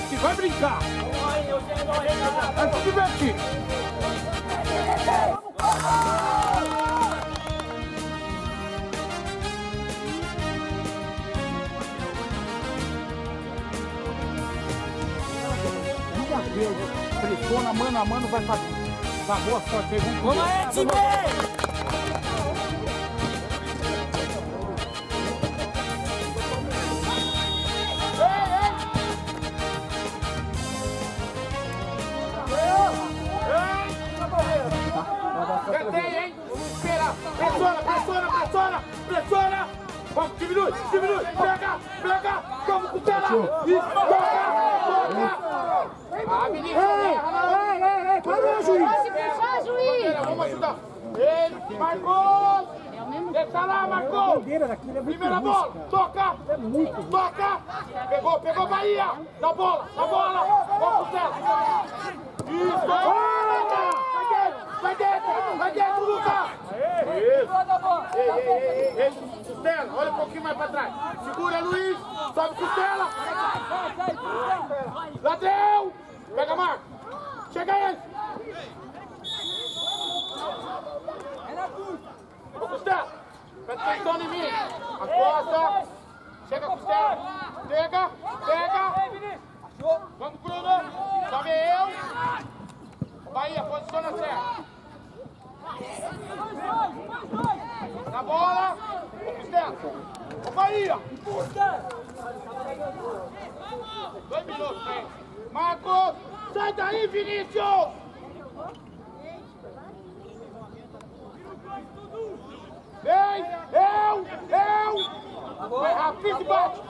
divertir, vai brincar. Vai se divertir. Pressiona, mano a mano, vai fazer. Tá boa sorte aí, vamos aí, time! Cantei, hein? Vamos esperar. Pressiona. Vamos, diminui. Pega. Vamos, Costela. Isso, toca. Ah, menino, Ei, para, juiz. Pode fechar, juiz. Vamos ajudar. Ele, Marcos. Deixa lá, Marcos. Primeira bola, toca. Pegou, Bahia. Na bola. Vamos, Costela. Isso, vai dentro, Lucas. Isso. Ei, Costela, olha um pouquinho mais pra trás. Segura, Luiz. Sobe, Costela. Ladrão. Pega, Marcos. Chega ele. Ô, Costela. Presta atenção em mim. Acosta. Chega, Costela. Pega. Vamos, Bruno. Sobe eu. Bahia, posiciona certo. Na bola. Ô, Costela. Ô, Bahia. 2 minutos, hein? Marcos. Sai daí, Vinícius. Vem. Eu. Vai rápido. Pisa e bate.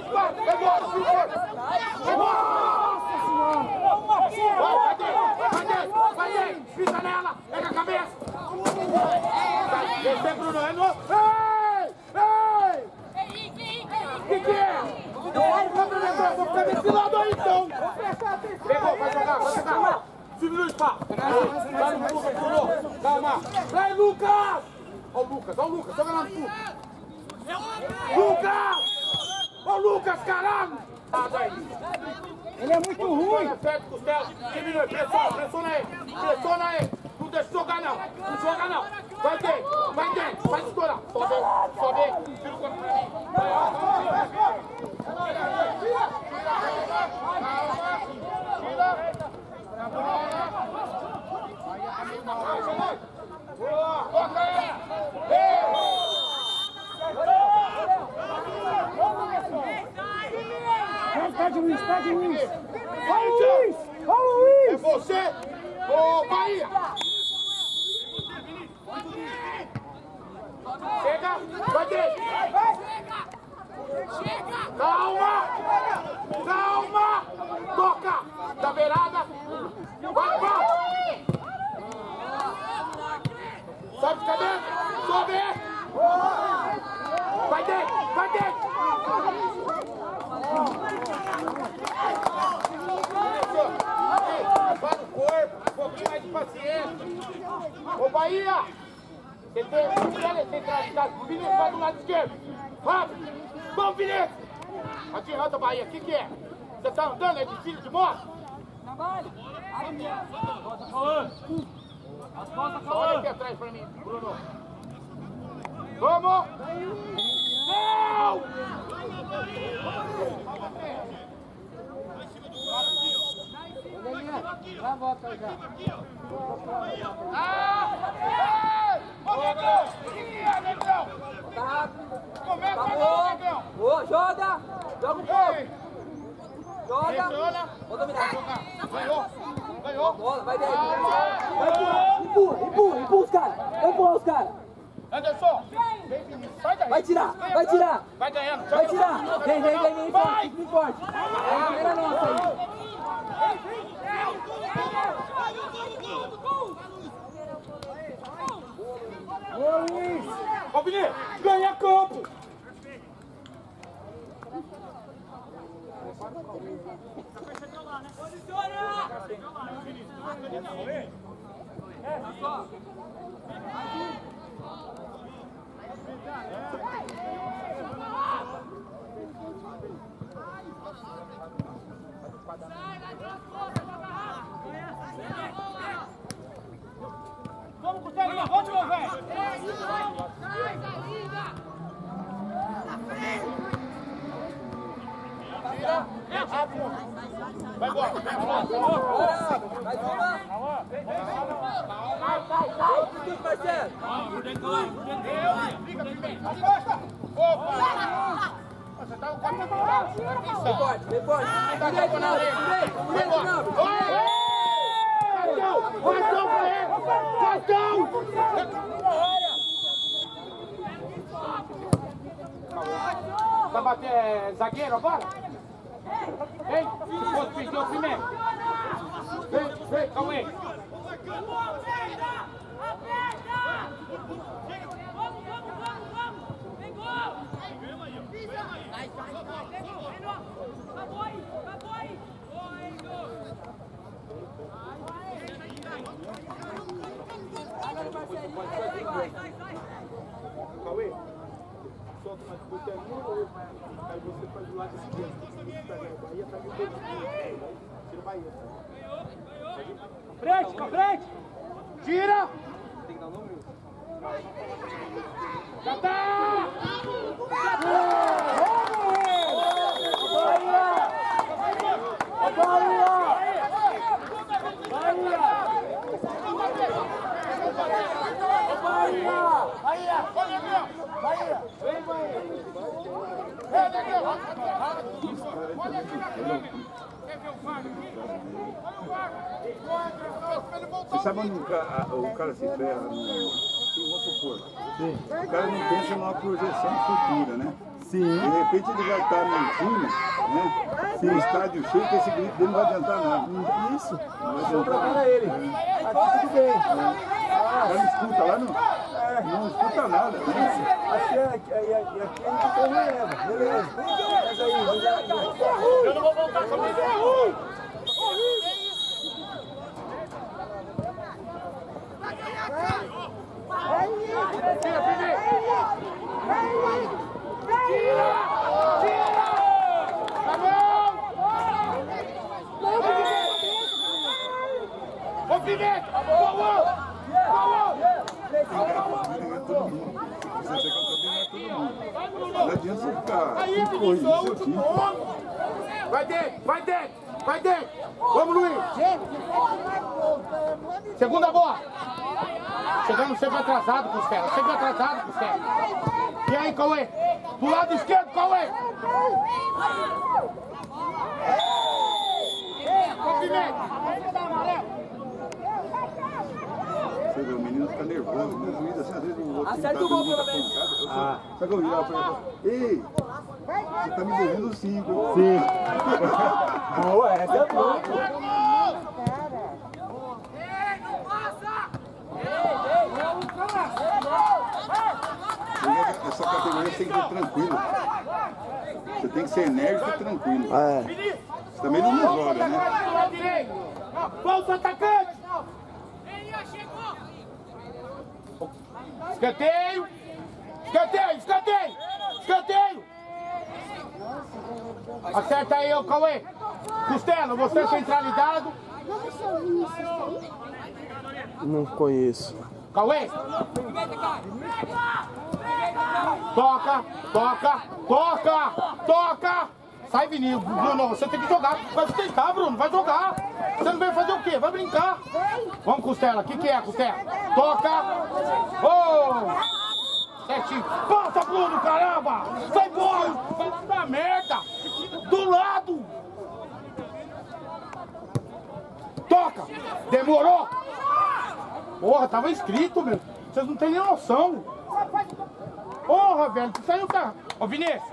Vai dentro. Pisa nela. Pega a cabeça. Esse é Bruno, é novo. Ei! Que é? Vou ficar desse lado aí, então. Pegou, vai jogar. 5 minutos, pá. Vai no Lucas, Bruno. Calma. Vai, Lucas. Ó o Lucas, joga lá no fundo. Lucas, caralho. Ele é muito ruim. Certo, Costela. Diminui, pressiona ele. Não deixa jogar, não. Vai dentro. Vai estourar. Sobe. Tira o corpo pra mim. Tira. Na bola. Boa. Toca ele. Pede Luiz. Ó, Luiz. É você. Ô, Bahia. Chega. Vai dentro. Calma. Toca. Da beirada. Vai. Sobe de cabeça. Sobe. Vai dentro. Vai no corpo, um pouquinho mais de paciência. Ô, Bahia! Você tem centralidade. O Vinícius vai do lado esquerdo. Rápido! Vamos, Vinícius! Adianta, Bahia. O que é? Você tá andando? É de filho de moto? Trabalho! Olha aqui atrás pra mim, Bruno. Vamos! Não! Vai, volta já. Começa agora, Negão! Boa, joga um pouco! Pressiona! Vou dominar! Ganhou! Bola, vai dentro! Empurra os caras! Vai empurrar os caras! Anderson! Sai daí! Vai tirar! Vai ganhando! Vai tirar! Vem forte! É a primeira nossa aí! Ô, Luiz. Ô, Vinícius! Ganha campo! Vai embora. Vai tomar. Fica primeiro. Opa! Você tá o cara da bola. Vem forte, vem forte. Direito não, direito não. Cartão pra ele! Cartão! Vai bater zagueiro agora? Vem, pode pedir o primeiro. Vem, calma aí. Cauê, solta mais putelinho ou aí você faz do lado esquerdo. Bahia tá de dois. Tira o Bahia. Frente, com frente! Tira! Tem que dar o número. Já tá! Já tá! Você sabe onde o cara se ferra? Vamos supor. Sim. O cara não pensa numa projeção futura, né? Sim. De repente ele vai estar num time, né? Sim. Um estádio cheio, que esse grito dele não vai adiantar nada. Isso. Não vai adiantar nada. Ele. Aqui tudo bem. Lá não escuta, lá não escuta nada. Né? Aqui a gente tem releva. Beleza. Mas aí, eu não vou voltar com ele. Tira, primeiro! Tira! Tira! Tá bom! Ô, Pimenta! Boa! Não adianta você ficar aqui. Vai dentro! Vai dentro! Vamos, Luiz! Segunda bola! Chegando sempre atrasado, Costela. Sempre atrasado, Costela. E aí, Cauê? Do lado esquerdo, Cauê! Comprimento! Você vê, o menino fica nervoso, né? O juiz, assim, às vezes o outro acerta o gol, pelo menos. Sabe que eu virar pra ele? Ei, você tá me devendo 5. Sim. Boa, essa é boa. Essa categoria você tem que ser tranquilo. Você tem que ser enérgico e tranquilo. Você também não joga, né? Volta, atacante! Escanteio! Escanteio! Acerta aí, ô Cauê! Costela, você é centralizado. Não conheço. Cauê! Toca! Sai, Vinícius. Bruno, você tem que jogar. Vai sustentar, Bruno. Vai jogar. Você não veio fazer o quê? Vai brincar. Vamos, Costela. O que é, Costela? Toca. Certinho. Passa, Bruno, caramba. Sai embora. Vai dar merda. Do lado. Toca. Demorou. Porra, tava escrito, meu. Vocês não têm nem noção. Porra, velho. Tu saiu, cara. Ô, Vinícius.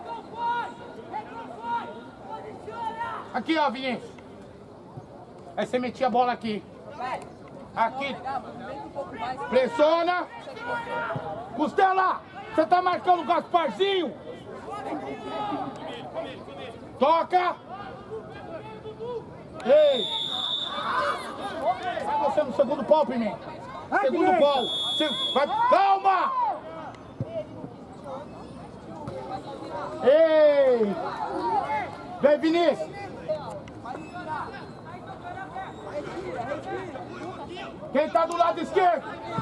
Aqui, ó, Vinícius. Aí você metia a bola aqui. Aqui. Pressiona. Costela, você tá marcando o Gasparzinho. Toca. Ei. Vai você no segundo pau, Pimenta. Segundo pau. Vai. Calma. Ei. Vem, Vinícius. Quem tá do lado esquerdo?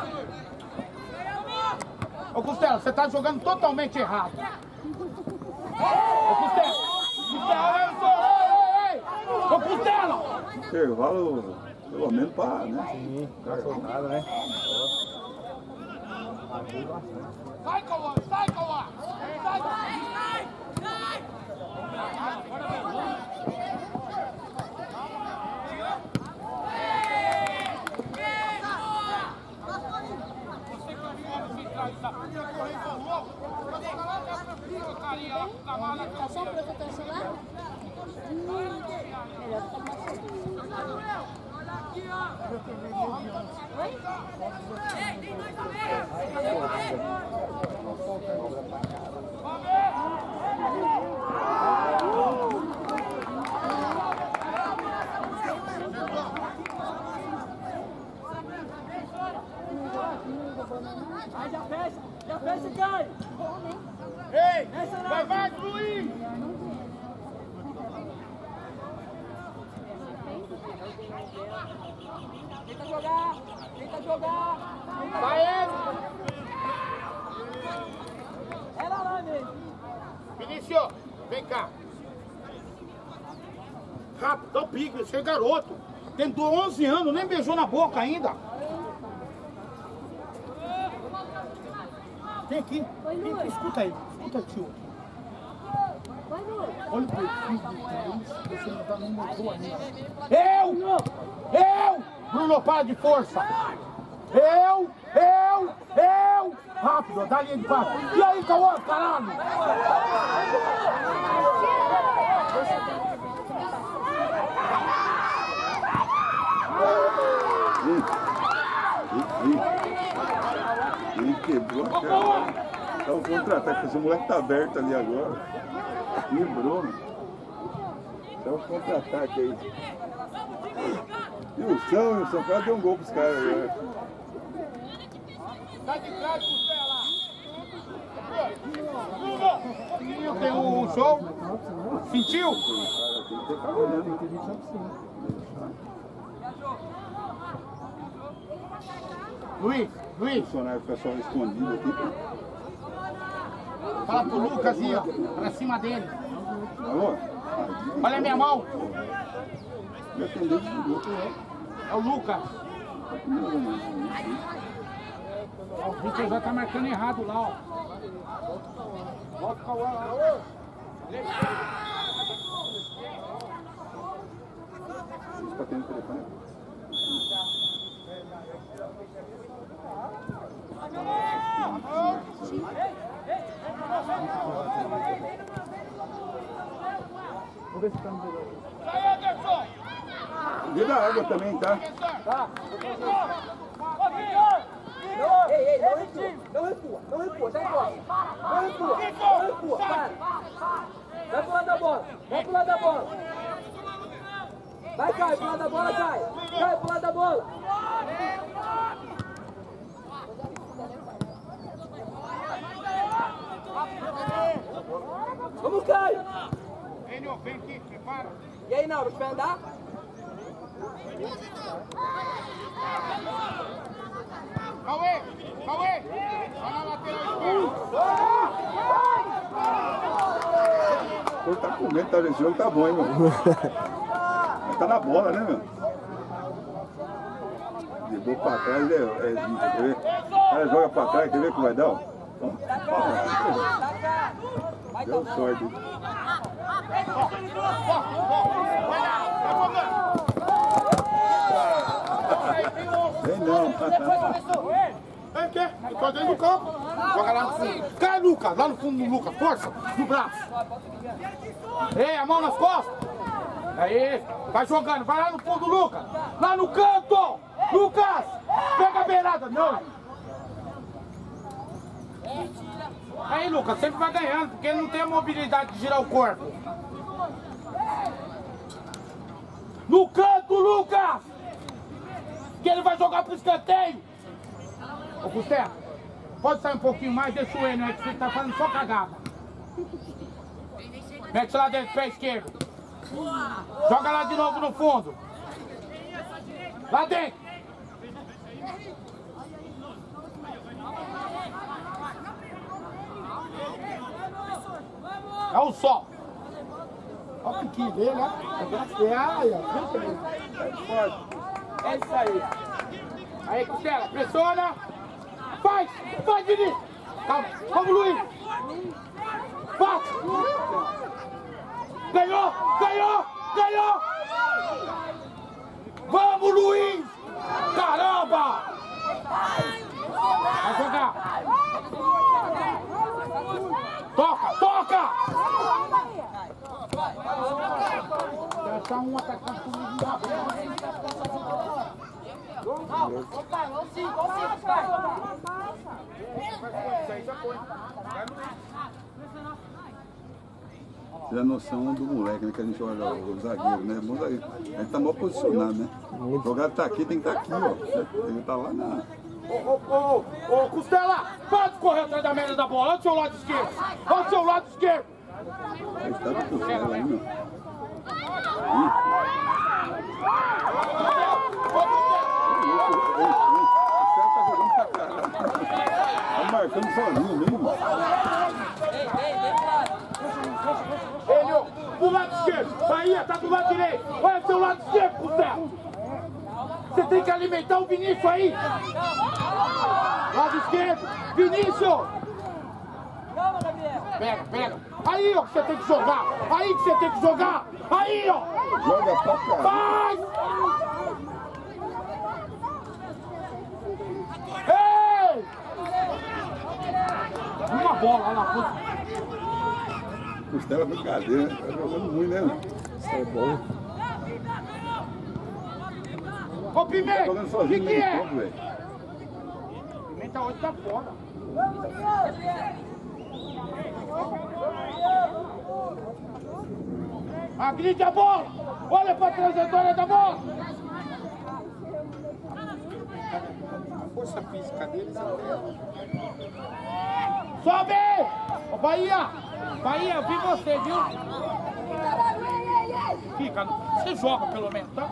Ô, Costela, você tá jogando totalmente errado. Ô, Costela, ei! Ô, Costela! Intervalo, pelo menos pra, né? Sim, tá soltado, né? Sai, Cauã! Sai, Cauã! Sai, Tá só o protetor solar? Melhor ficar Aí já fecha, Caio! ei! Vai, Luiz! Tenta jogar! Vai, ele! Era lá mesmo! Vinícius, vem cá. Rápido, dá o pique, você é garoto. Tentou 11 anos, nem beijou na boca ainda. Vem aqui. Vem aqui, escuta aí. Escuta, tio. Olha o perfil do Deus, você não tá nem motor ainda. Eu! Bruno, para de força. Eu! Rápido, dá a linha de passe. E aí, Cauã, caralho? Ele quebrou, cara. Tá o contra-ataque, esse moleque tá aberto ali agora. Quebrou, mano. Tá o contra-ataque aí. E o São Paulo deu um gol pros caras agora. Sai de trás, Costela! Tem um show? Sentiu? Luiz! O funcionário fica só escondido aqui. Fala pro Lucas aí, ó, pra cima dele. Alô? Olha a minha mão. Me atendeu de novo. É o Lucas. O Victor já tá marcando errado lá, ó. Volta o Cauã lá. Você tá tendo telefone? Vamos ver se tá no jogo. Sai, Anderson! Vê da água também, tá? Tá! Ei, não recua, sai fora! Não recua, para! Vai pro lado da bola! Vai, Caio, pro lado da bola, Caio! Caio, pro lado da bola! Vamos, Caio! Vem aqui, prepara. E aí, Nauro, você vai andar? Cauê! Vai na lateral esquerda. Pô, tá comendo, tá? Esse jogo tá bom, hein, meu? Mas tá na bola, né, meu? Levou pra trás, quer ver? O cara joga pra trás, quer ver o que vai dar? Ó. Deu sorte. Vem não. Vem aqui, eu tô dentro do campo. Joga lá no fundo. Cai, Lucas, lá no fundo do Lucas. Força, no braço. Ei, a mão nas costas. Aí, vai jogando, vai lá no fundo, Lucas. Lá no canto. Lucas, pega a beirada. Não. Aí, Lucas, sempre vai ganhando, porque ele não tem a mobilidade de girar o corpo. No canto, Lucas! Que ele vai jogar pro escanteio. Ô, Costela, pode sair um pouquinho mais, deixa o Enio aí, que você tá fazendo só cagada. Mete lá dentro, pé esquerdo. Joga lá de novo no fundo. Lá dentro. É um só. Olha o piquinho dele, ó. É isso aí. Aí, Costela, pressiona. Faz, Vinícius. Calma, vamos, Luiz. Bate. Ganhou. Vamos, Luiz. Caramba. Vai jogar. Toca. Deixa um atacante comigo da Você tem a noção do moleque, né? Que a gente olha o zagueiro, né? Bom zagueiro. A gente tá mal posicionado, né? O jogador tá aqui, tem que estar aqui, ó. Ele tá lá na... Ô, Costela, para de correr atrás da merda da bola. Olha o seu lado esquerdo. Ele tá com Costela aí, meu. Costela tá jogando pra caralho. Tá marcando sozinho mesmo. Ele, pro lado esquerdo. Bahia, tá do lado direito. Olha o seu lado esquerdo, Costela. Você tem que alimentar o Vinícius aí. Lado esquerdo. Vinícius. Calma, Gabriel. Pega. Aí, ó, que você tem que jogar. Aí, ó. Joga pra caralho. Vai! Ei! Uma bola lá na ponta. Costela é brincadeira, tá jogando muito, né? Isso é bom. Ô, Pimenta, Tá jogando sozinho no meio é? campo, velho. Pimenta hoje tá fora. Agride a bola! Olha pra trajetória da bola! A força física deles é. Sobe! Ô, Bahia, eu vi você, viu? Fica, você joga pelo menos, tá?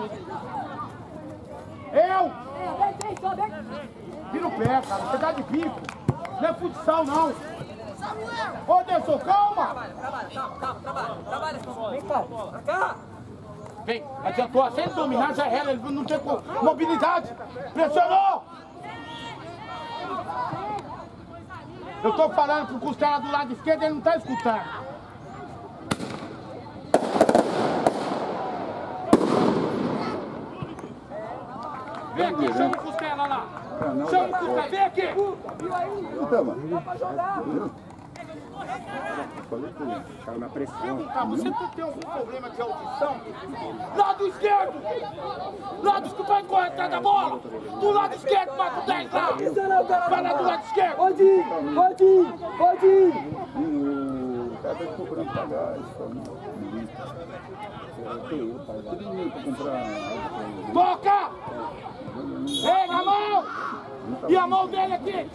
Vira o pé, cara, você dá de bico. Não é futsal, não. Ô, Anderson, calma! Trabalha, vem cá, pra cá! Vem, adiantou, sem dominar já era, ele não tem mobilidade. Pressionou! Eu tô falando pro Costela do lado esquerdo, ele não tá escutando. Vem aqui, chama o Costela lá. Chama o Costela, vem aqui. Então, mano. Dá pra jogar! Falei que ele caiu na pressão. Perguntar, você tem algum problema de audição? Lado esquerdo! Lado esquerdo, vai correr atrás da bola! Do lado esquerdo, bate o 10 lá! Vai lá do lado esquerdo! Pode ir! O cara tá procurando pagar isso. Tem dinheiro pra comprar. Toca! Ei, na mão! E a mão dele aqui!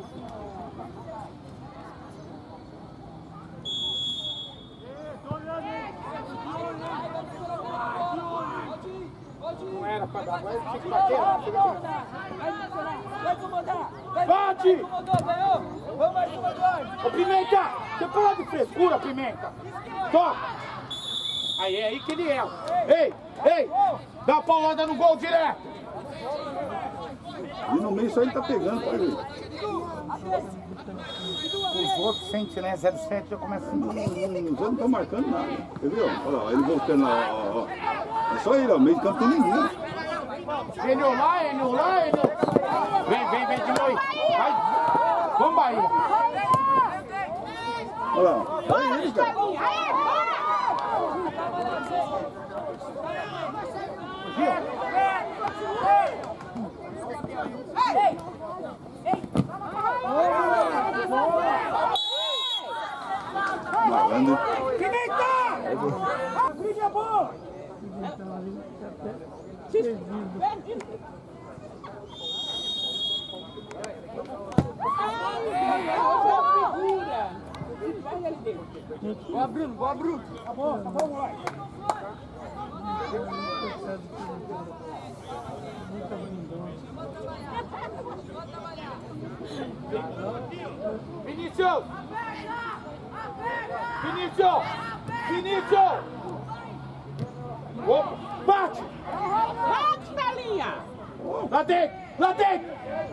Não era pra dar, agora ele tinha que bater. Vai comandar! Bate! Vamos mais uma, Eduardo! Ô, Pimenta! Você fala de frescura, Pimenta! Toca! Aí é aí que ele é. Ei! Dá uma paulada no gol direto! E no meio só ele tá pegando, pode ver. Os outros sentem, né? 0,7 já começa a sentir. Os outros não estão marcando nada. Quer ver? Olha lá, ele voltando lá, ó. É só ele, ó. Meio de campo tem ninguém. Ele lá. Vem de novo. Vai. Vamos, Bahia. Olha lá, olha ele, cara. Malandro. Pimenta! Briga a bola! Boa, Bruno! Acabou, moleque! Vinícius! Vinícius! Opa, bate! Bate, Belinha! Lá dentro! Lá dentro!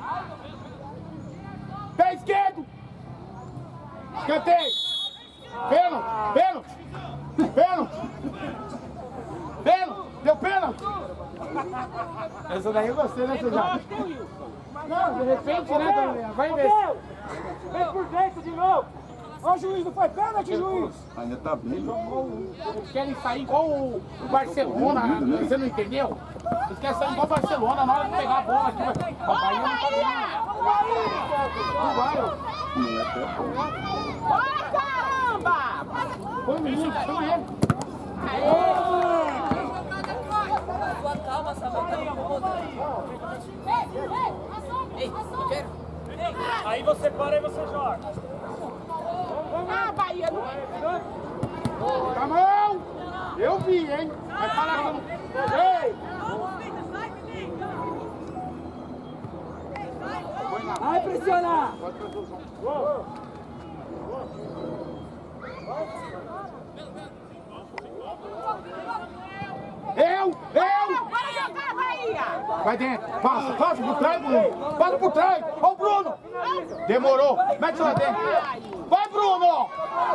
Pé esquerdo! Escanteio! Pênalti! Pênalti! Pênalti! Pênalti! Deu pênalti! Essa daí eu gostei, né, Sujá? Não, de repente, né, vai ver. Vem por dentro de novo. Ó, juiz, não foi pênalti, juiz. Ainda tá vindo. Eles querem sair igual o Barcelona, você não entendeu? Eles querem sair igual o Barcelona na hora de pegar a bola aqui. O Bahia não tá ganhando. Não vai, ó. Vai, caramba! Põe o menino, chama ele. Calma, Samuel, tá incomodando. Ei, eu quero. Aí você para e você joga. Ah, Bahia não... Tá bom! Eu vi, hein? Vai falar que eu não... Ei! Vai pressionar. Eu! Bora jogar, Bahia! Vai dentro, passa por trás, Bruno! Passa por trás! Ó o Bruno! Demorou! Mete lá dentro! Vai, Bruno!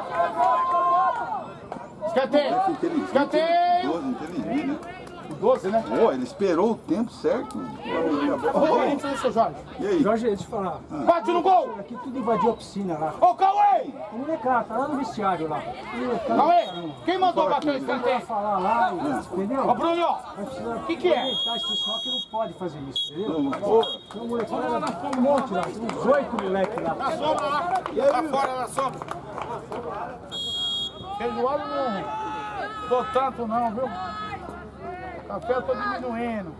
Escanteio! Escanteio! Inteligente, né? 12, né? Pô, ele esperou o tempo certo. Ô, seu Jorge! E aí? Jorge, deixa eu te falar. Bate no gol! Aqui tudo invadiu a piscina lá. Ô, Cauê! O molecada tá lá no vestiário lá. Cauê! Quem mandou bater o escanteio? Falar lá, entendeu? Ô, Bruno! O que é? Esse pessoal que não pode fazer isso, entendeu? Pô, Tem um molecada, tem um monte lá, tem uns 8 moleques lá. Na sombra lá! Lá fora, na sombra! Feijoada não tô tanto não, viu? Café eu tô diminuindo.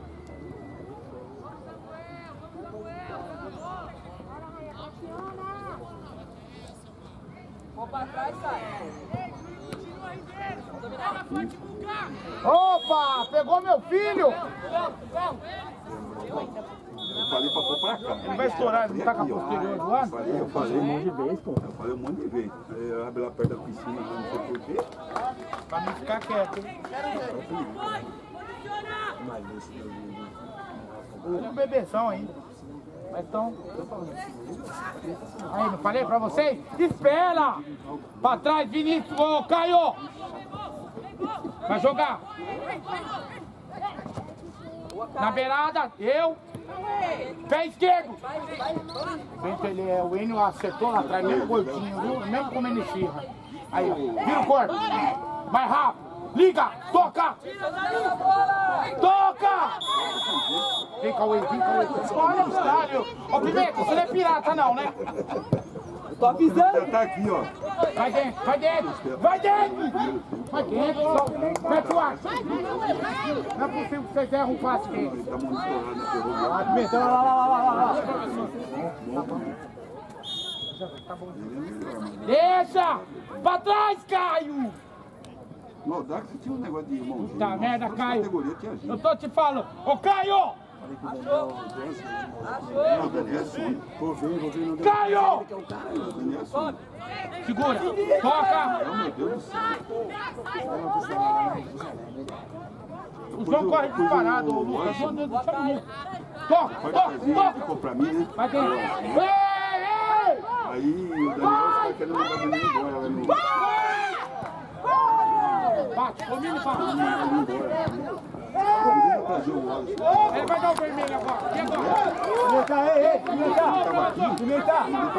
Vou pra trás, sai. Opa! Pegou meu filho! eu falei pra pôr pra cá. Ele vai estourar, ele não tá com a posterior do ano? Eu falei um monte de vez, pô. Eu falei um monte de vez. Aí eu abri lá perto da piscina, não sei porquê. Pra mim ficar quieto, hein? Olha o bebezão ainda. Mas então... Aí, não falei pra vocês? Espera! Pra trás, Vinícius! Ô, Caio! Vai jogar! Na beirada, eu! Pé esquerdo! Ele é, o Enio acertou lá atrás, mesmo gordinho, viu? Mesmo comendo esfirra. Aí, ó, vira o corpo! Mais rápido! Liga! Toca! Toca! Vem, Cauê, vem, Cauê. Olha o estádio. Ô, Pimenta, você não é pirata não, né? Tô avisando. Já tá aqui, ó. Vai dentro, vai dentro. Vai dentro. Vai dentro. Mete o ar. Não é possível que vocês erram um passe aqui. Ele tá monitorando a ferrovia. Ah, Pimenta, lá. Deixa! Pra trás, Caio! No Audax tinha um negócio de irmãozinho. Puta merda, Caio. Categoria tinha gente. Eu tô te falando. Ô, Caio! Não, o Daniel é sonho. Vou ver, não deu. Caio! O Daniel é sonho. Segura. Toca. Oh, meu Deus do céu. O João corre disparado, ô, Lucas. Meu Deus do céu. Toca, Pode toca, fazer, toca. ficou pra mim, né? Vai dentro. Ei! Aí o Daniel está querendo mandar o menino embora. Ela não Bate, domina e bate. Ele vai dar o vermelho agora. E agora? Pimenta!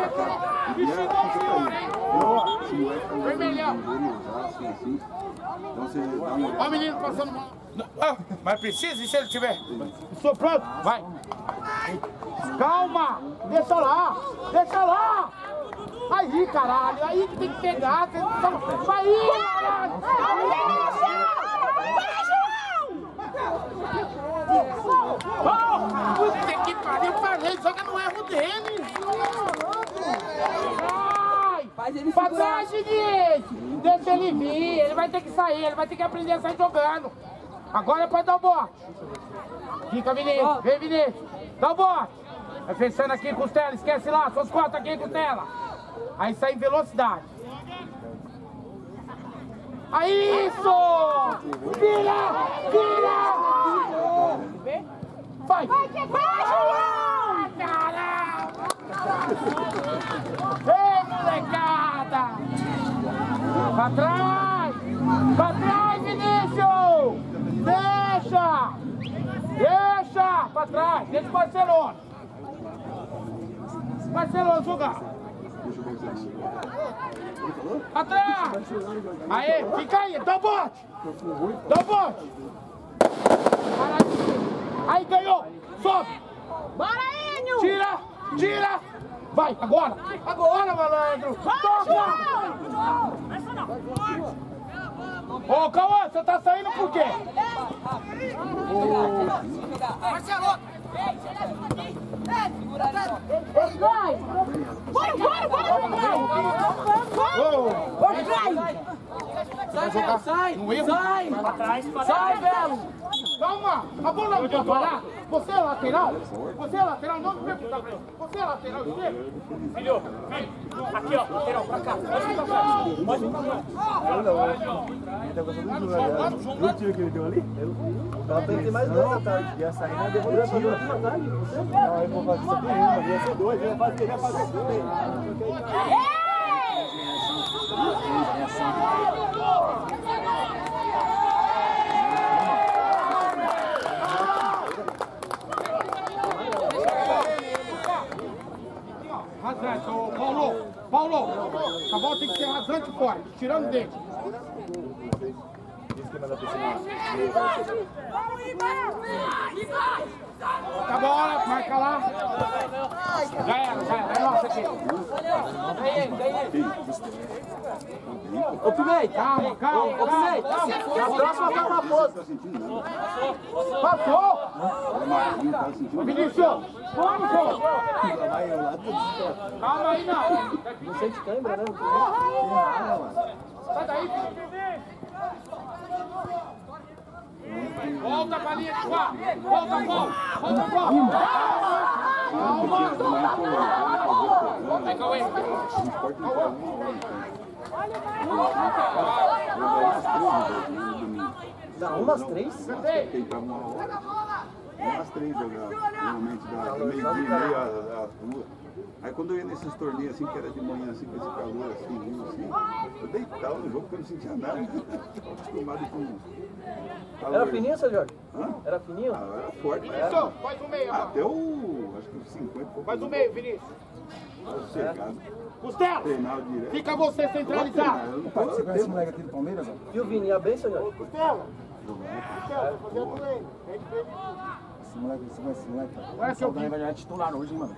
Vermelhão. Então você dá uma Olha o menino passando mal. Mas precisa, e se ele tiver? Estou pronto. Vai. Calma. Deixa lá. Deixa lá. Aí, caralho. Aí que tem que pegar. Vai aí, caralho. Puta que pariu, parei, joga no erro dele. Vai! Pra trás, Vinícius! Deixa ele vir, ele vai ter que sair, ele vai ter que aprender a sair jogando. Agora é pra dar o bote. Fica, Vinícius, vem, Vinícius. Dá o bote. Vai fechando aqui, Costela, esquece lá, suas costas aqui, Costela. Aí sai em velocidade. Aí, isso! Vira! Vira! Vai! Vai, João! Caramba! Ei, molecada! Pra trás! Pra trás, Vinícius! Deixa! Deixa! Pra trás! Deixa o Barcelona! Barcelona jogar! Atrás! Aê, fica aí, dá o bote! Dá o bote! Aí, ganhou! Sobe! Bora, Enio! Tira! Tira! Vai, agora! Agora, malandro! Toca! Ô, Cauã, você tá saindo por quê? Marcelo! Vai! Bora, bora, bora! Bora, vai! Sai, Belo, sai! Sai! Sai, Belo! Calma! A bola não vai parar! Você é lateral? Você é lateral? Não me pergunta pra ele! Você é lateral esquerdo? Filho, aqui ó, lateral pra cá. Pode vir pra cá. Pode vir pra cá. O tiro que ele deu ali? Ela tem mais dois na tarde. Ia sair na devolutiva. Não, eu vou fazer isso aqui, mas ia ser dois. Ia fazer Rasante, ô Paulo! Paulo! A bola tem que ser rasante forte, tirando o dente. Tá bola, marca lá. Já era, é nossa aqui. Ô, Pimei! Calma, calma, Ô, Pimei! calma. Na próxima tá uma pose. Passou! Ô, Vinícius! Vamos, João! Calma aí, não! Não sente câimbra, né? Sai daí, filho! Volta pra linha de quatro! Volta, Paulo! Volta, Paulo! Calma! Vem, Cauê! Dá umas três? Umas três jogar, normalmente da meio-dia e meia às duas. Aí quando eu ia nesses torneios assim, que era de manhã assim, com esse calor assim, eu deitava no jogo porque eu não sentia nada. Estava acostumado com calor. Era fininho, seu Jorge? Hã? Era fininho? Ah, era forte. Vinícius, faz o meio agora! Até o, acho que os 50. Faz o meio, Vinícius! Chegado. Costela! Treinava direto. Fica você centralizado! Pai, você conhece esse moleque aqui do Palmeiras? E o Vini, ia bem, seu Jorge? Costela! Costela, vou fazer a tua aí. Esse moleque, você conhece esse moleque? Conhece o Saldanha vai jogar titular hoje, hein, mano?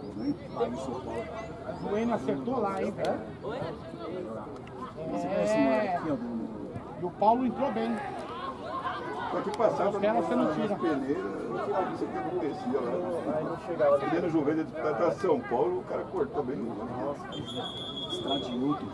O Bueno acertou lá, hein, velho? Você conhece esse moleque aqui, ó? E o Paulo entrou bem. Só que passava Costela você não tira. peneira, não sei o que acontecia lá. Aí não chegava ali. Primeiro jogo de pra São Paulo, o cara cortou bem no jogo. Estradiúto.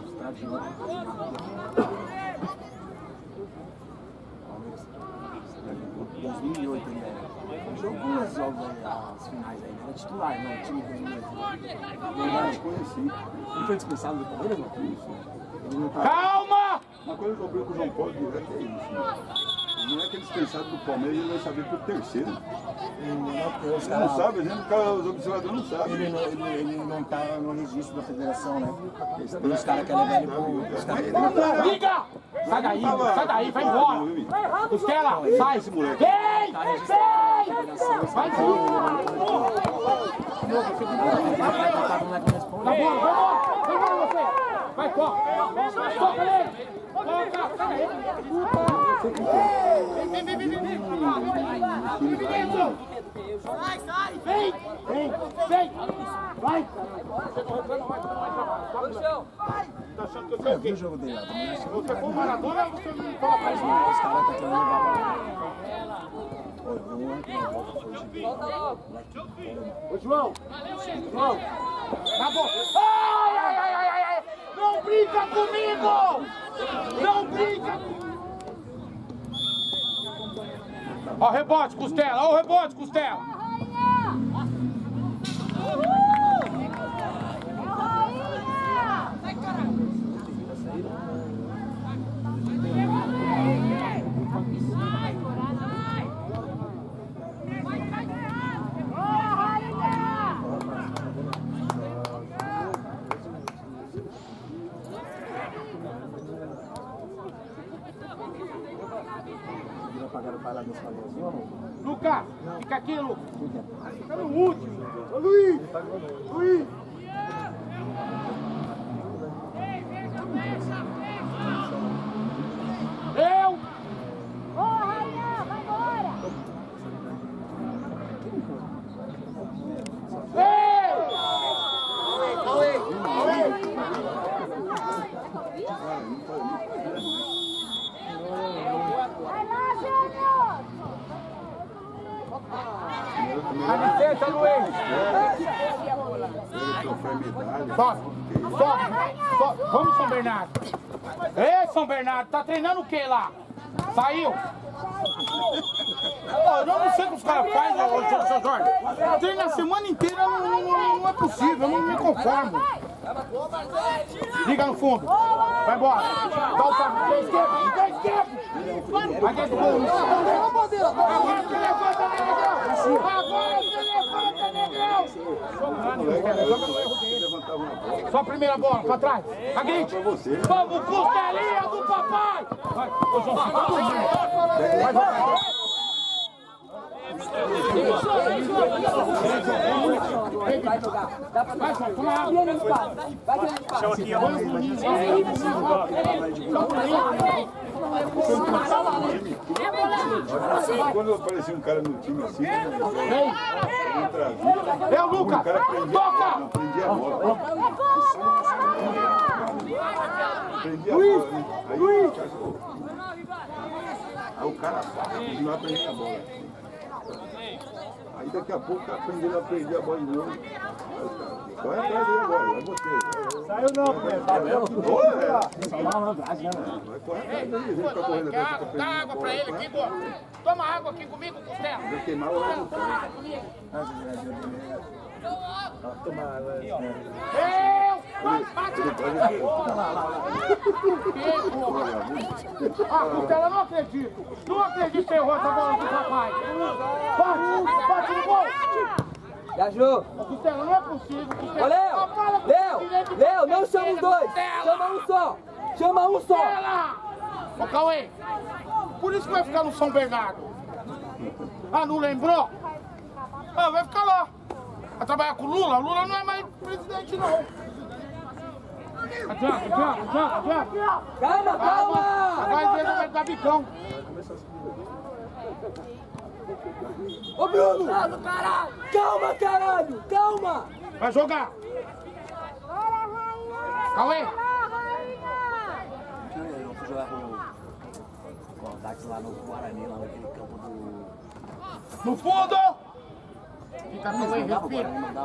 Palmeiras. 2008 ele jogou os jogos aí, as finais aí, era titular, não, o time 2008. Eu conheci. Ele foi dispensado do Palmeiras, não? Ele não tá... Calma! Uma coisa que eu brinco com o João Paulo direto é isso. Né? Não é que ele dispensado do Palmeiras, ele vai saber pro terceiro. Você não sabe, a gente, os observadores não sabem. Ele não tá no registro da federação, né? Tem os caras que levam ele pro... Os caras que levam Liga! Sai daí, vai embora! Costela, sai! Vem! Vai sim! Tá bom, vamos você! Vai, toca! Toca nele! Toca! Vem! Vai! Tá achando que eu sei o quê? o jogo dele lá. Você for Maradona ou você não toca mais? Os caras estão querendo levar Ô, João! João! Tá bom! Ai! Não brinca comigo! Não brinca! Ó o rebote, Costela! Ó o rebote, Costela! Lucas, fica aqui, Lucas. Fica no último. Ô, Luiz. Luiz. Eu. Ô, Rainha, vai embora. Vai lá, Júnior. Dá licença, Luiz. Sobe. Vamos, São Bernardo. Ei, São Bernardo, tá treinando o que lá? Saiu? Eu não sei o que os caras fazem, ô Jorge. Treina a semana inteira, não é possível, eu não me conformo. Liga no fundo. Vai embora. Dá o taco. Dá esquerda. Vai dentro do gol. Agora você levanta, Negrão. Agora você levanta, Negrão. Só a primeira bola, pra trás. Aguinte. Vamos, costelinha do papai. Vai, ô João, fica todo mundo. Vai jogar. Vai jogar. Dá pra Vai, João, toma água. Vai no espaço. Vai no espaço. Chama aqui, ó. Quando aparecia um cara no time assim, É o Lucas. Toca. não prendia a bola. Prendia a bola, né? Aí o cara continuava prendendo a bola. Aí daqui a pouco o cara aprendeu a prender a bola de novo. Vai atrás dele agora, vai você. Saiu não, velho. Bateu. Vai correr atrás dele, ele fica correndo atrás. Dá água pra ele aqui, boa. Toma água aqui comigo, Costela. Vai queimar o lado do cara. Toma água. Bate! Costela, não acredito. Não acredito que errou essa bola do papai. Bate no gol. Gajou. Costela, não é possível. Ô, Léo, não chama os dois. Chama um só. Chama um só. Ô, Cauê, por isso que vai ficar no São Bernardo. Ah, não lembrou? Ah, vai ficar lá. Vai trabalhar com o Lula? O Lula não é mais presidente, não. Adianta. Calma. Agora ele vai bicão. Ô, Bruno. Calma, caralho. Calma. Vai jogar. Bora, Rainha. Cauê. Eu fui jogar com o Dax lá no Guarani, lá naquele campo do... No fundo. Fica no Cauê, respira.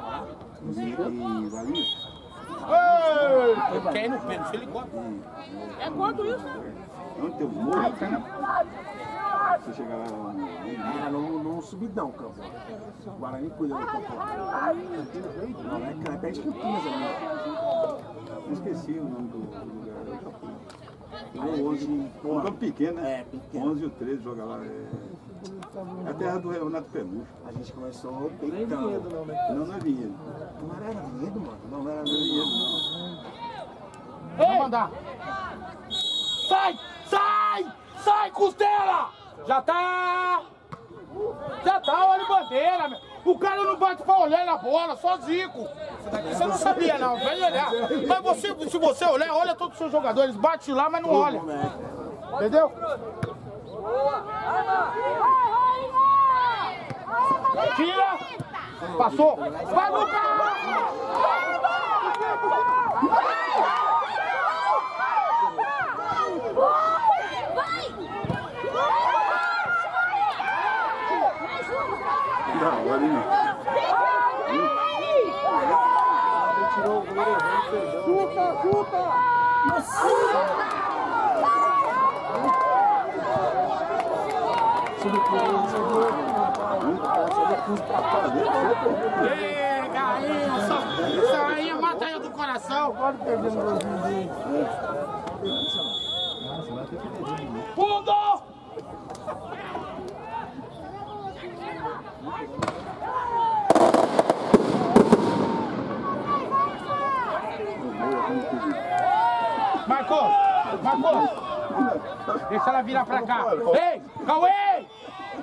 Ei, quer ir no pênalti, ele gosta. É quanto isso? Onde tem o morro? Você chegar lá Era no subidão, campo. O Guarani cuida do campo. Não, é perto de Campinas ali. Eu esqueci o nome do lugar. Eu já fui. O 11, um campo pequeno, né? É, pequeno. 11 e o 13 joga lá. É a terra do Renato Pelucho. A gente começou peitando. Não é Vinhedo. Não era Vinhedo, mano. Não era Vinhedo, não. Vamos mandar. Sai, Costela! Já tá, olha a bandeira, meu. O cara não bate pra olhar na bola, só Zico. Você não sabia, não, vai olhar. Mas você, se você olhar, olha todos os seus jogadores, bate lá, mas não olha. Entendeu? Tira! Passou! Vai, Lucas! Da hora, hein? Tirou o goleiro errado, perdão. Chuta! Ei, galinha, essa rainha mata eu do coração. Pode perder no golzinho dele. Fundo! Marcos! Deixa ela virar pra cá. Ei, Cauê!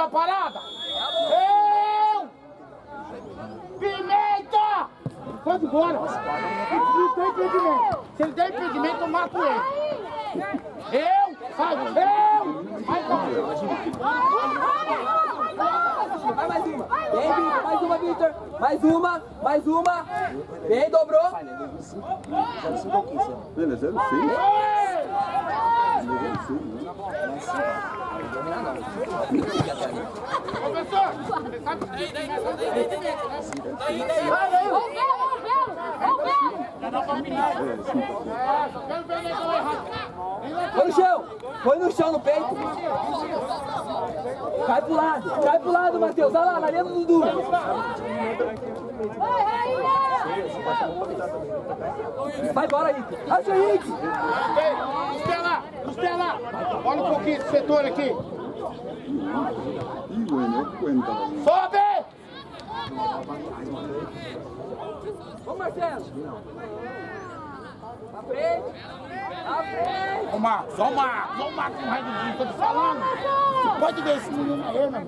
da parada! Eu! Pimenta! Pode ir embora! Não tem impedimento! Se ele der impedimento, eu mato ele! Eu! Sai! Eu! Vai embora! Vai mais uma! Vem, Vitor! Mais uma, Vitor! Mais uma! Vem, dobrou! Beleza, 06. Professor! Você sabe que Põe no chão no peito! Cai pro lado, Matheus! Olha lá, na linha do Dudu! Vai embora, Henrique! Acha o Henrique! Costela! Olha um pouquinho esse setor aqui! Sobe! Vamos, Marcelo! À frente! Ô Marcos, ó o Marcos no raio do dia, tô te falando! Você pode ver esse menino aí, meu?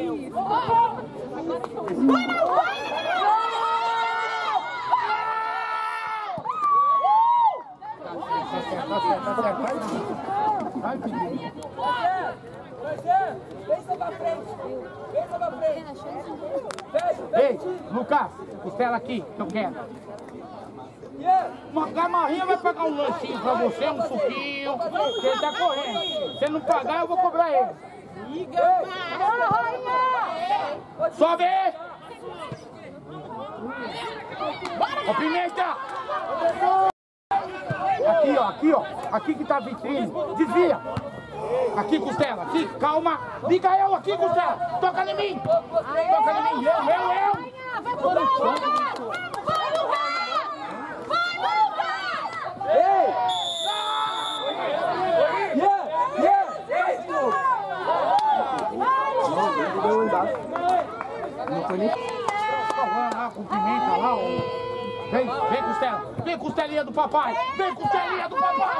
Tá certo. Vai, filho. Pensa pra frente! Ei, Lucas, costela aqui, que eu quero. Uma gamarrinha vai pagar um lanchinho pra você, um suquinho, que ele tá correndo. Se ele não pagar, eu vou cobrar ele. Sobe! Ô, Pimenta! Aqui, ó. Aqui que tá a vitrine. Desvia. Aqui, costela. Aqui, calma. Liga eu aqui, costela. Toca em mim. Eu. Ei! Não foi nem... Lá, com pimenta lá, ó. Vem, costela. Vem, costelinha do papai. Isso, costelinha.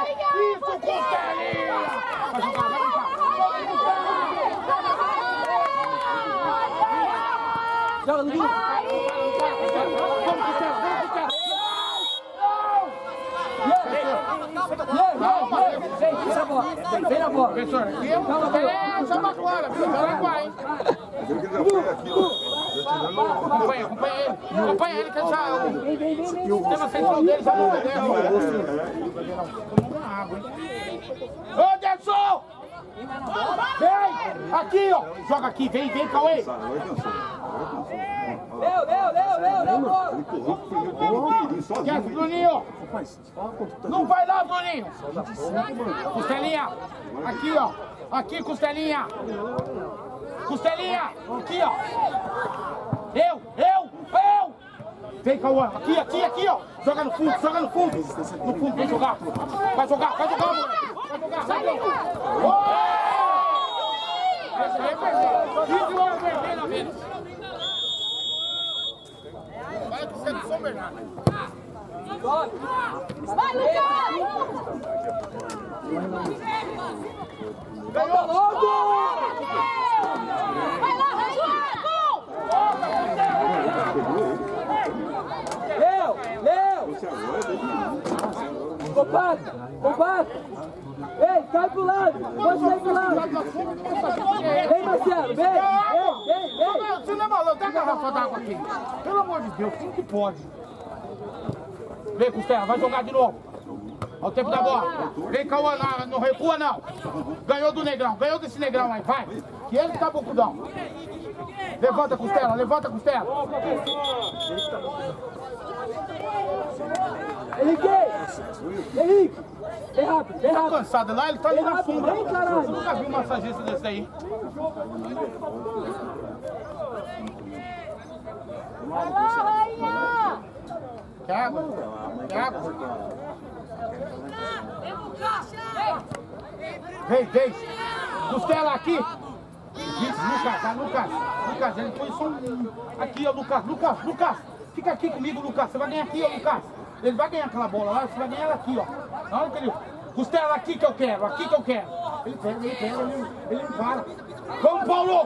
Vai jogar, vai brincar. Joga, Dudu! Vamos, costela. Vem na bola! Professor, aqui é Jabaquara, Jaraguá, hein? Acompanha ele, que ele já... O sistema central dele já não deu. Ô, Derson! Vem! Aqui, ó! Joga aqui, vem, Cauê! Leu! Quer, Bruninho? Não vai lá, Bruninho! Costelinha! Aqui, ó! Aqui, costelinha! Costelinha! Aqui, ó! Eu! Vem, Cauã! Aqui, ó! Joga no fundo! No fundo, vem jogar! Vai jogar, moleque! Vai jogar! Esse aí é vermelho! 15 horas vermelho, amigo! Vai que você não São Bernardo! Vai, Lucas! Ganhou logo! Vai lá, Leu! Combate! Ei, cai pro lado! Pode sair pro lado! Vem, Marcelo, vem! Você não é maluco, dá a garrafa d'água aqui! Pelo amor de Deus, como que pode? Vem, Costela, vai jogar de novo! Olha o tempo da bola! Vem, Cauã, não recua não! Ganhou do Negrão, ganhou desse Negrão aí, vai! Que ele tá bocudão! Levanta, Costela! Henrique! Vem rápido! Tá cansado lá, ele tá ali na sombra. Vem, caralho. Eu nunca vi um massagista desse aí. Vai lá, rainha! Quer água? Vem! Costela aqui! Isso, Lucas, ele põe só um... Aqui, ó, Lucas! Fica aqui comigo, Lucas, você vai ganhar aqui, ó, Lucas! Ele vai ganhar aquela bola lá, você vai ganhar ela aqui, ó. Na hora que ele... Costela, aqui que eu quero! Ele pega, ele não para. Vamos, Paulo!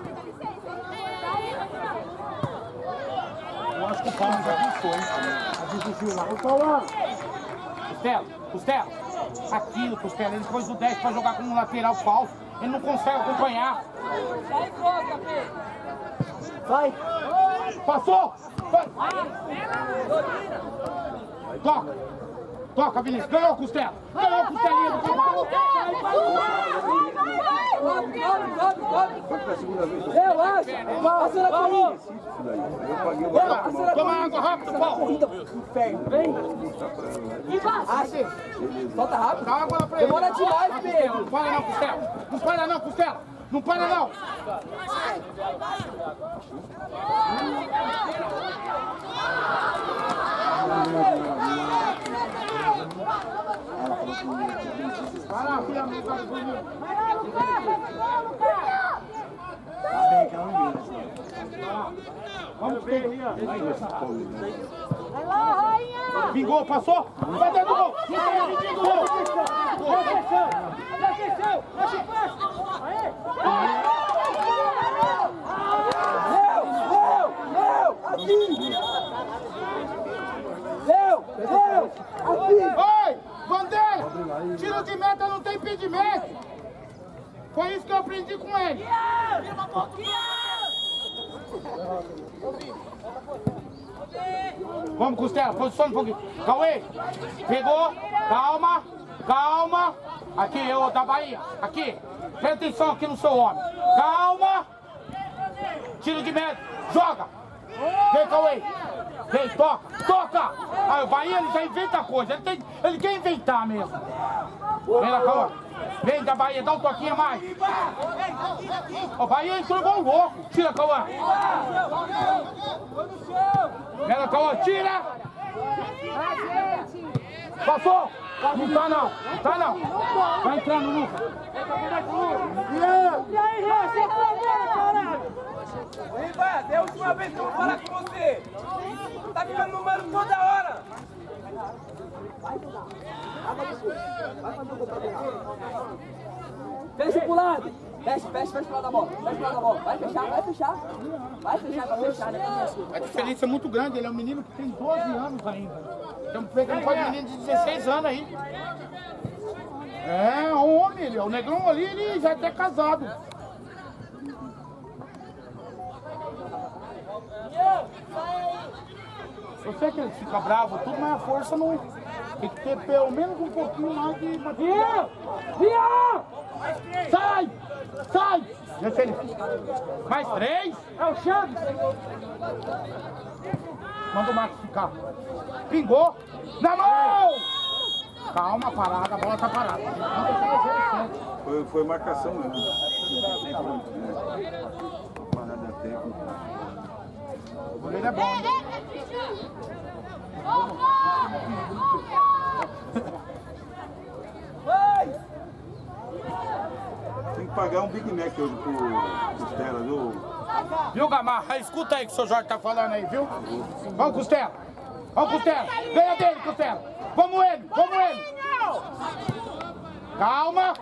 Eu acho que o Paulo já pensou, hein? A gente lá. Ô, Paulão! Costela. Aquilo, Costela. Ele pôs o 10 pra jogar como lateral falso. Ele não consegue acompanhar. Vai! Passou! Vai. Toca, Vinícius. Ganhou, Costela. Ganhou a costelinha do cavalo. Foi pra segunda vez. Relaxa! Passa na corrida! Eu paguei o Toma água rápido, Paulo. Inferno, vem! Solta rápido! Dá água lá pra ele. Demora demais, Pedro! Não para não, Costela. Não para não, Costela. Não para não. Vai lá, filha minha. Vai lá, Lucas! Tá bem, que ela não vira. Vamos ver aí, ó. Vai lá, rainha! Pingou, passou. Vai dentro do gol. Pingou. Leo! Aqui! Oi, Bandeira. Tiro de meta não tem impedimento. Foi isso que eu aprendi com ele. Vamos, Costela, posiciona um pouquinho. Cauê, pegou, calma. Aqui, eu da Bahia, aqui. Presta atenção aqui no seu homem. Calma. Tiro de meta, joga. Vem, Cauê. Vem, toca. Aí o Bahia, ele já inventa coisa, ele quer inventar mesmo. Vem lá, Cauê. Vem da Bahia, dá um toquinho a mais. O Bahia entrou igual louco. Tira, Cauã. Vem lá, Cauã, tira. Passou. Não tá não. Vai entrando, Lucas. E aí, você tá caralho? Riva, é a última vez que eu vou falar com você. Tá ficando no mano toda hora. Fecha pro lado. Fecha pro lado da bola. Vai fechar. Vai fechar, né? A diferença é muito grande, ele é um menino que tem 12 anos ainda. Estamos pegando quase um menino de 16 anos aí. É, um homem, ele, o negrão ali, ele já é até casado. Eu sei que ele fica bravo, tudo, mas a força não... Tem que ter pelo menos um pouquinho mais de... Vian! Sai! Deixa ele. Mais 3. É o Chaves. Manda o Marcos ficar. Pingou. Na mão! Calma, parada, a bola tá parada. Foi marcação mesmo. Parada técnica. O goleiro é bom. Tem que pagar um Big Mac hoje pro Costela, viu? Viu, Gamarra? Escuta aí que o seu Jorge tá falando aí, viu? Vamos, Costela. Ganha dele, Costela. Vamos ele. Calma.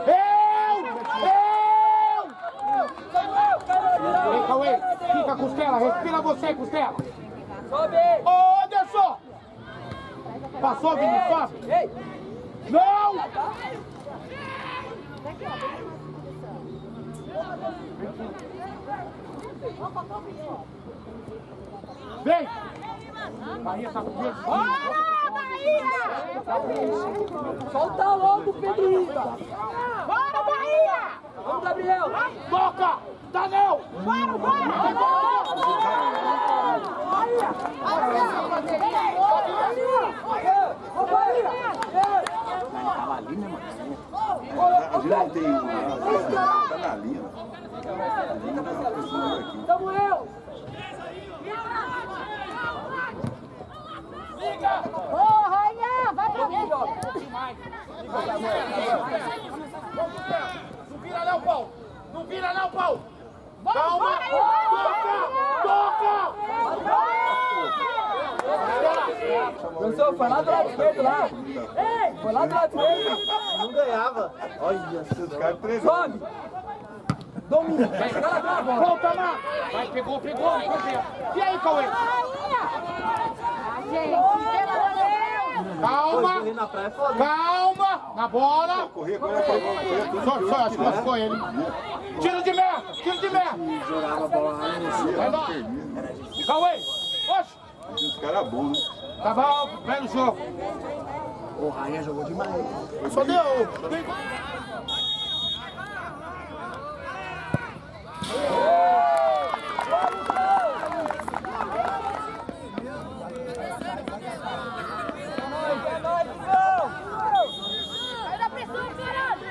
Vem, Cauê. Fica, Costela. Respira você, Costela. Sobe! Ô, Anderson! Passou, Vinícius, sobe! Ei! Não! Vem! Bahia tá com medo. Bora, Bahia! Solta logo, Pedro Riva! Bora, Bahia! Vamos, Gabriel! Toca! Tá não! Bora! Tava ali, né, mano? A gente não tem uma... Tá na linha. A gente não tá precisando aqui. Samuel! Ô, rainha! Vai pra dentro! Não vira não, Paulo! Calma! Toca! Professor, foi lá do lado esquerdo lá. Foi lá do lado esquerdo. Não ganhava. Olha, Os caras treinam. Sobe! Domina. Volta, Marcos. Vai, pegou. E aí, Cauê? Calma. Calma. Na bola. Correr agora, Só acho que machucou ele. Tiro de meta. Jogava a bola lá no Vai lá. Cauê. Oxe. Os caras bons, né? Tá bom, belo jogo. O Rainha jogou demais. Só deu. Sai da pressão, caralho!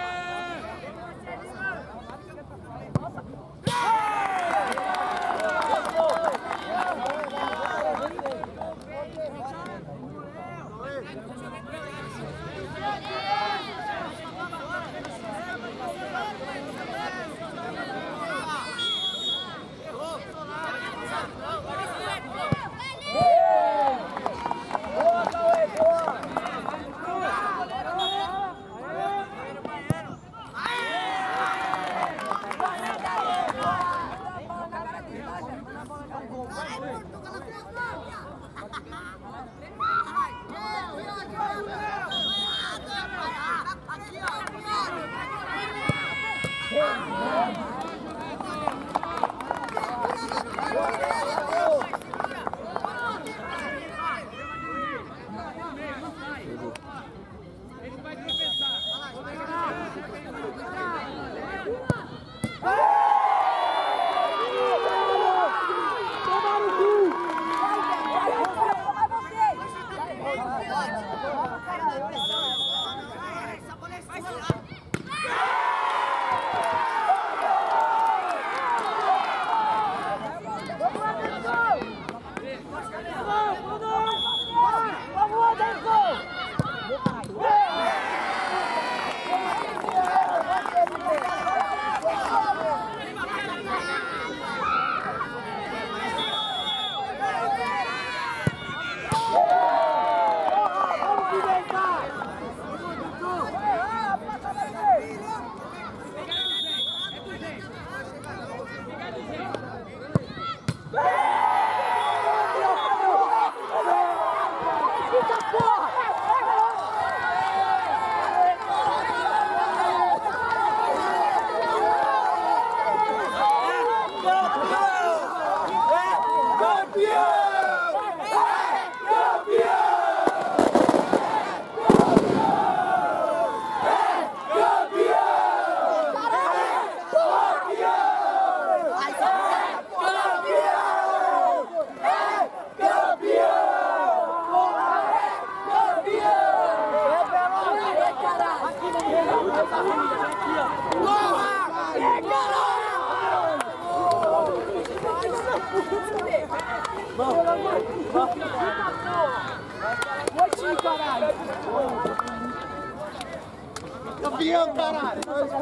Campeão, caralho!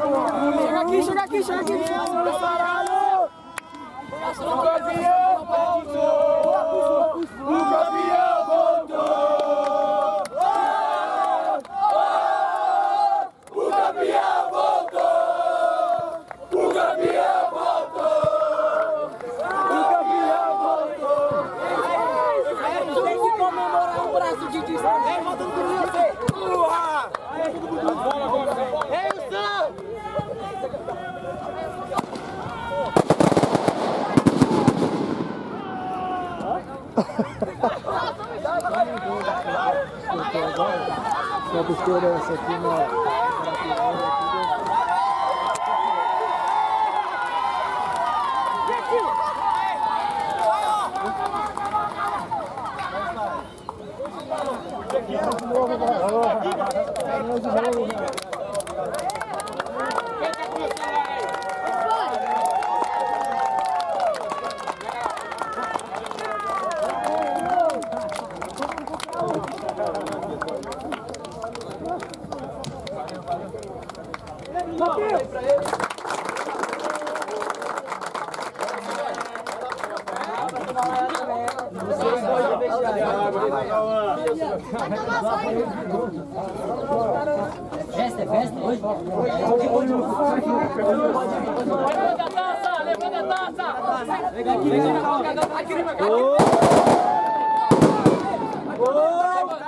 Chega aqui! Caralho! O campeão voltou! O campeão voltou! O campeão voltou! O campeão voltou! O campeão voltou! Tem que comemorar o braço de distância! Vem, volta no grupo você! Ei, o Sam! Só besteira essa aqui na... Festa, é festa hoje? Levanta a taça, levanta a taça. Vem aqui, vem aqui.